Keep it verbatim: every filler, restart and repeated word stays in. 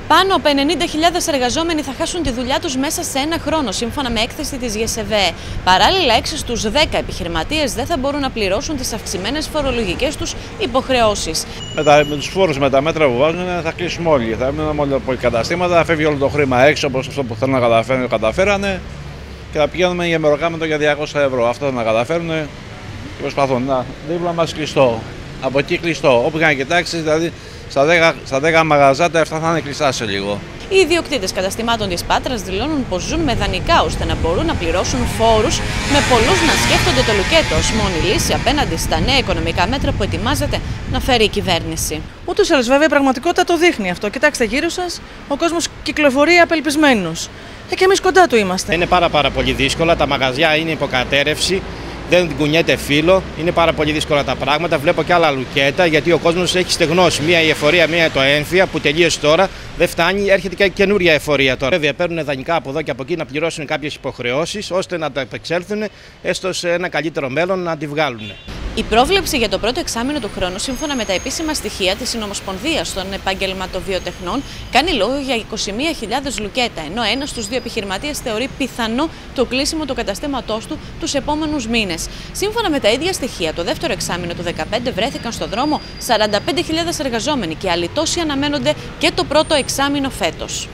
Πάνω από ενενήντα χιλιάδες εργαζόμενοι θα χάσουν τη δουλειά τους μέσα σε ένα χρόνο, σύμφωνα με έκθεση της ΓΕΣΕΒΕ. Παράλληλα, έξι στους δέκα επιχειρηματίες δεν θα μπορούν να πληρώσουν τις αυξημένες φορολογικές τους υποχρεώσεις. Με, τα, με τους φόρους, με τα μέτρα που βάζουν, θα κλείσουμε όλοι. Θα μείνουμε όλα τα καταστήματα, θα φεύγει όλο το χρήμα έξω, όπως αυτό που θέλουν να καταφέρουν, καταφέρανε, και θα πηγαίνουμε για μεροκάματο για διακόσια ευρώ. Αυτό θα να καταφέρουν και προσπαθούν. Να, δίπλα μας κλειστό. Από εκεί κλειστό. Όπου και να κοιτάξει, δηλαδή στα δέκα, στα δέκα μαγαζά τα επτά θα είναι κλειστά σε λίγο. Οι ιδιοκτήτες καταστημάτων της Πάτρας δηλώνουν πως ζουν με δανεικά ώστε να μπορούν να πληρώσουν φόρους, με πολλούς να σκέφτονται το λουκέτο ως μόνη λύση απέναντι στα νέα οικονομικά μέτρα που ετοιμάζεται να φέρει η κυβέρνηση. Ούτως ή άλλως, βέβαια, η πραγματικότητα το δείχνει αυτό. Κοιτάξτε γύρω σας, ο κόσμος κυκλοφορεί απελπισμένος. Ε, και εμείς κοντά του είμαστε. Είναι πάρα, πάρα πολύ δύσκολα. Τα μαγαζιά είναι υποκατέρευση. Δεν κουνιέται φύλλο, είναι πάρα πολύ δύσκολα τα πράγματα. Βλέπω και άλλα λουκέτα γιατί ο κόσμος έχει στεγνώσει. Μία η εφορία, μία το έμφυα που τελείωσε τώρα. Δεν φτάνει, έρχεται και καινούρια εφορία τώρα. Βέβαια, παίρνουν δανεικά από εδώ και από εκεί να πληρώσουν κάποιες υποχρεώσεις ώστε να τα επεξέλθουν έστω σε ένα καλύτερο μέλλον να τη βγάλουν. Η πρόβλεψη για το πρώτο εξάμηνο του χρόνου, σύμφωνα με τα επίσημα στοιχεία της Συνομοσπονδίας των Επαγγελματοβιοτεχνών, κάνει λόγο για είκοσι μία χιλιάδες λουκέτα, ενώ ένας στους δύο επιχειρηματίες θεωρεί πιθανό το κλείσιμο του καταστήματός του τους επόμενους μήνες. Σύμφωνα με τα ίδια στοιχεία, το δεύτερο εξάμηνο του δύο χιλιάδες δεκαπέντε βρέθηκαν στον δρόμο σαράντα πέντε χιλιάδες εργαζόμενοι και άλλοι τόσοι αναμένονται και το πρώτο εξάμηνο φέτος.